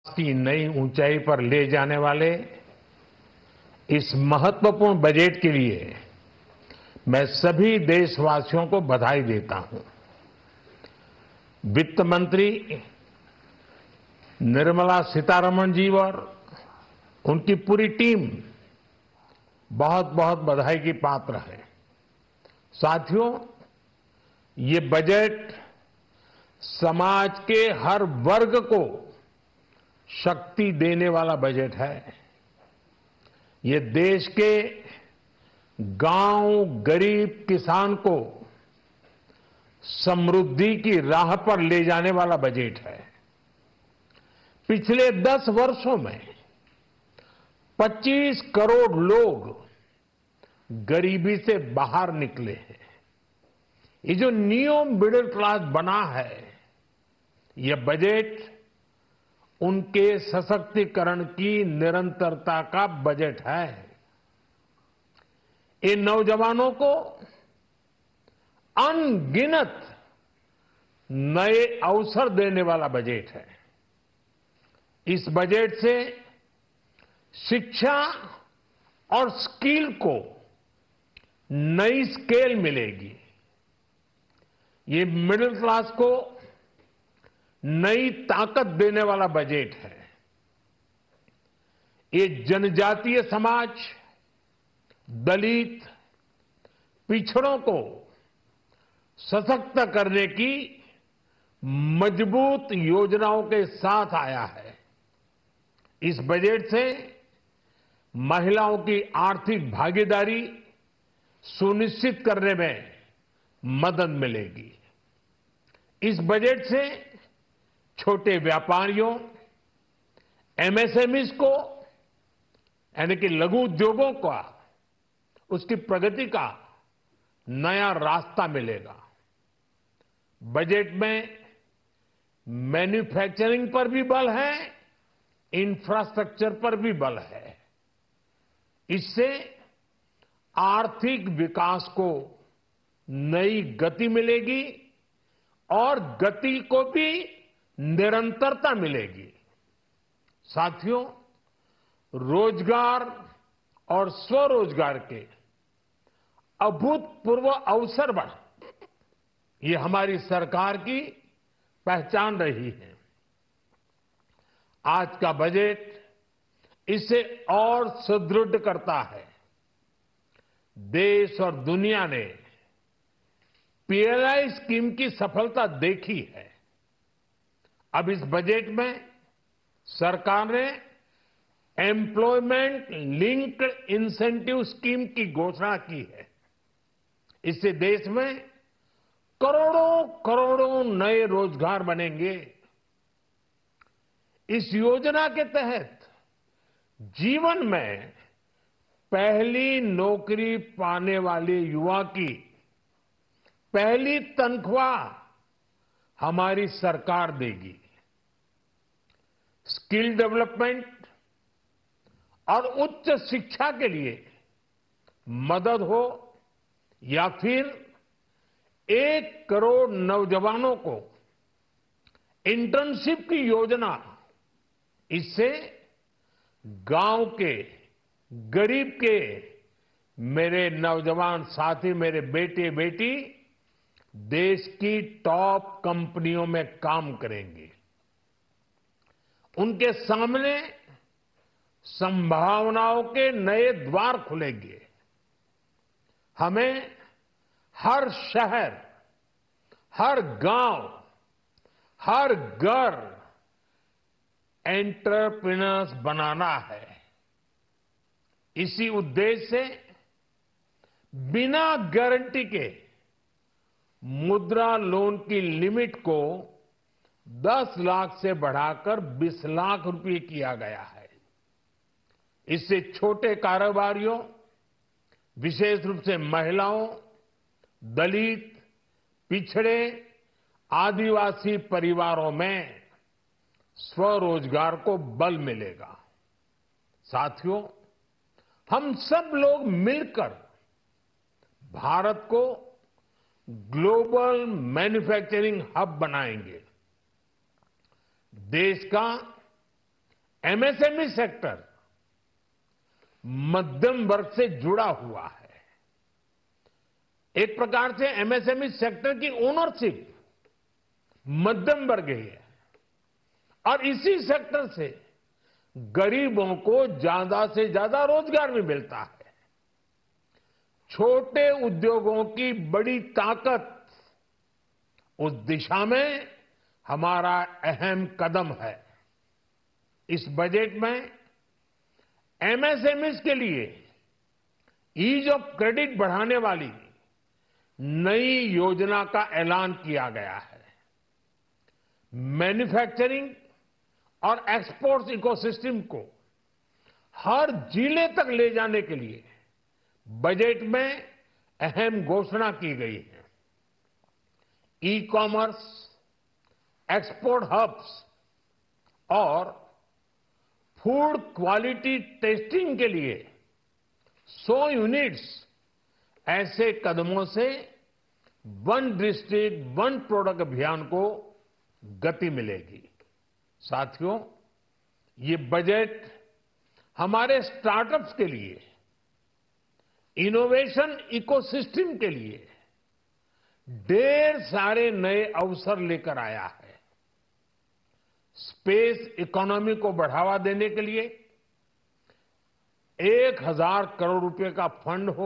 की नई ऊंचाई पर ले जाने वाले इस महत्वपूर्ण बजट के लिए मैं सभी देशवासियों को बधाई देता हूं। वित्त मंत्री निर्मला सीतारमण जी और उनकी पूरी टीम बहुत बहुत बधाई की पात्र है। साथियों, ये बजट समाज के हर वर्ग को शक्ति देने वाला बजट है। ये देश के गांव गरीब किसान को समृद्धि की राह पर ले जाने वाला बजट है। पिछले 10 वर्षों में 25 करोड़ लोग गरीबी से बाहर निकले हैं। ये जो न्यू मिडिल क्लास बना है, यह बजट उनके सशक्तिकरण की निरंतरता का बजट है। ये नौजवानों को अनगिनत नए अवसर देने वाला बजट है। इस बजट से शिक्षा और स्किल को नई स्केल मिलेगी। ये मिडिल क्लास को नई ताकत देने वाला बजट है। ये जनजातीय समाज, दलित, पिछड़ों को सशक्त करने की मजबूत योजनाओं के साथ आया है। इस बजट से महिलाओं की आर्थिक भागीदारी सुनिश्चित करने में मदद मिलेगी। इस बजट से छोटे व्यापारियों, एमएसएमईज को यानी कि लघु उद्योगों का उसकी प्रगति का नया रास्ता मिलेगा। बजट में मैन्युफैक्चरिंग पर भी बल है, इंफ्रास्ट्रक्चर पर भी बल है। इससे आर्थिक विकास को नई गति मिलेगी और गति को भी निरंतरता मिलेगी। साथियों, रोजगार और स्वरोजगार के अभूतपूर्व अवसर बढ़ ये हमारी सरकार की पहचान रही है। आज का बजट इसे और सुदृढ़ करता है। देश और दुनिया ने पीएलआई स्कीम की सफलता देखी है। अब इस बजट में सरकार ने एम्प्लॉयमेंट लिंक्ड इंसेंटिव स्कीम की घोषणा की है। इससे देश में करोड़ों करोड़ों नए रोजगार बनेंगे। इस योजना के तहत जीवन में पहली नौकरी पाने वाले युवा की पहली तनख्वाह हमारी सरकार देगी। स्किल डेवलपमेंट और उच्च शिक्षा के लिए मदद हो या फिर 1 करोड़ नौजवानों को इंटर्नशिप की योजना, इससे गांव के गरीब के मेरे नौजवान साथी, मेरे बेटे बेटी देश की टॉप कंपनियों में काम करेंगे। उनके सामने संभावनाओं के नए द्वार खुलेंगे। हमें हर शहर, हर गांव, हर घर एंटरप्रेन्योर्स बनाना है। इसी उद्देश्य से बिना गारंटी के मुद्रा लोन की लिमिट को 10 लाख से बढ़ाकर 20 लाख रुपए किया गया है। इससे छोटे कारोबारियों, विशेष रूप से महिलाओं, दलित, पिछड़े, आदिवासी परिवारों में स्वरोजगार को बल मिलेगा। साथियों, हम सब लोग मिलकर भारत को ग्लोबल मैन्युफैक्चरिंग हब बनाएंगे। देश का एमएसएमई सेक्टर मध्यम वर्ग से जुड़ा हुआ है। एक प्रकार से एमएसएमई सेक्टर की ओनरशिप मध्यम वर्ग ही है और इसी सेक्टर से गरीबों को ज्यादा से ज्यादा रोजगार भी मिलता है। छोटे उद्योगों की बड़ी ताकत उस दिशा में हमारा अहम कदम है। इस बजट में एमएसएमईज के लिए ईज ऑफ क्रेडिट बढ़ाने वाली नई योजना का ऐलान किया गया है। मैन्युफैक्चरिंग और एक्सपोर्ट्स इकोसिस्टम को हर जिले तक ले जाने के लिए बजट में अहम घोषणा की गई है। ई कॉमर्स, एक्सपोर्ट हब्स और फूड क्वालिटी टेस्टिंग के लिए 100 यूनिट्स, ऐसे कदमों से वन डिस्ट्रिक्ट वन प्रोडक्ट अभियान को गति मिलेगी। साथियों, ये बजट हमारे स्टार्टअप्स के लिए, इनोवेशन इकोसिस्टम के लिए ढेर सारे नए अवसर लेकर आया है। स्पेस इकोनॉमी को बढ़ावा देने के लिए 1000 करोड़ रुपए का फंड हो,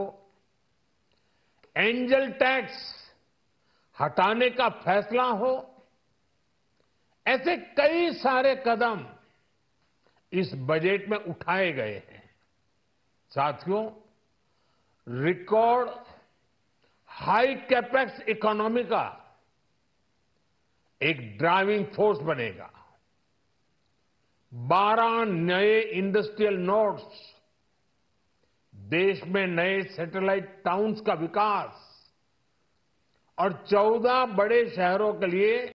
एंजल टैक्स हटाने का फैसला हो, ऐसे कई सारे कदम इस बजट में उठाए गए हैं। साथियों, रिकॉर्ड हाई कैपेक्स इकोनॉमी का एक ड्राइविंग फोर्स बनेगा। 12 नए इंडस्ट्रियल नोड्स, देश में नए सैटेलाइट टाउन्स का विकास और 14 बड़े शहरों के लिए